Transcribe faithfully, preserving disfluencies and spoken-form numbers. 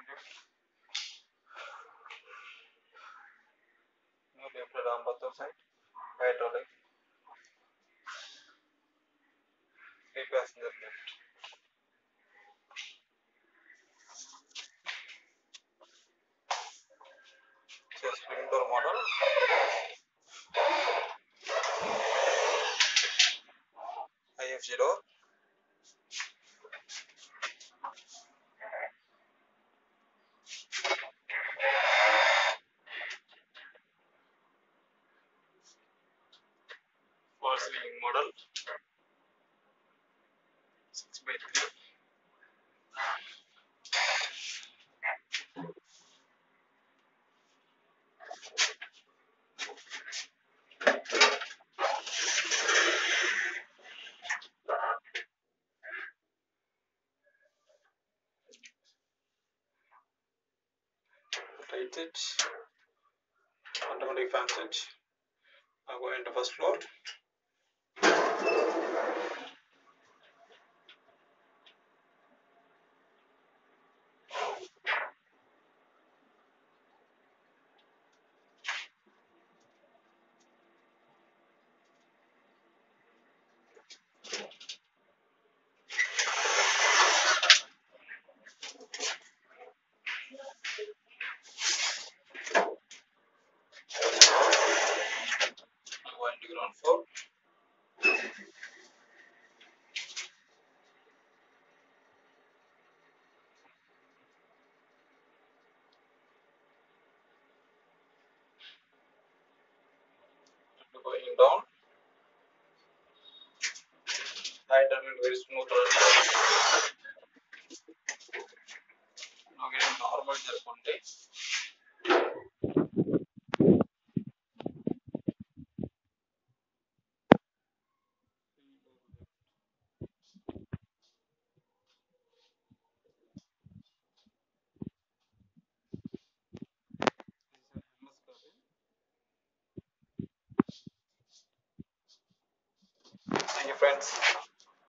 Now left arm button side, hydraulic, three passenger left. So spring door model. I F G door. False ceiling model. six by three. Tight it. Automatic fan set. Now go into first floor. Go into ground floor. Going down. High turning very smooth running. Now getting normal jerk